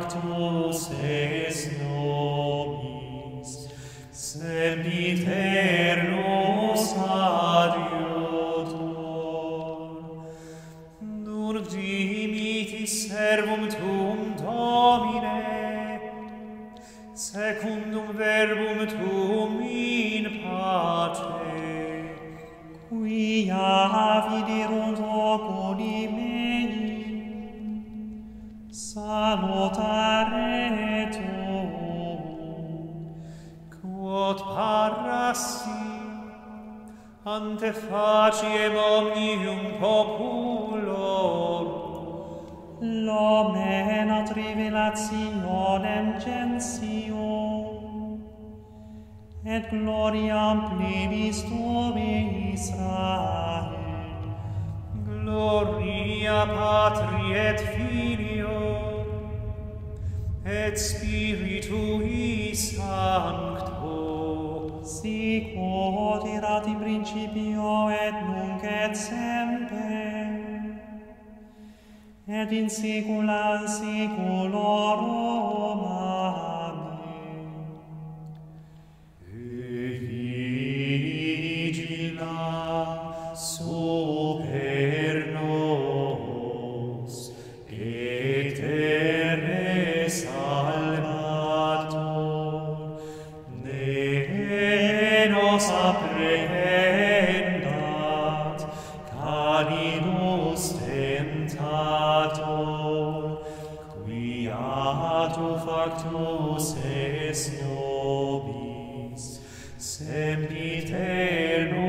factus es nobis, sempiternus adiutor. Nunc dimitis servum tuum, Domine, secundum verbum tuum in pace, quia viderunt oculi mei, salutare tuum. quod parassi ante faciem omnium populorum, Lomena tribulationem censio, et gloriam plebis Tuae Israel. gloria Patri et Filio, et Spiritui Sancto, Sic ut erat in principio et nunc et semper, et in saecula saeculorum. Amen. Vigila super nos, Ectere Salvator, ne nos apprehendat, caninus tentator, quia tu factus es nobis, sempiterno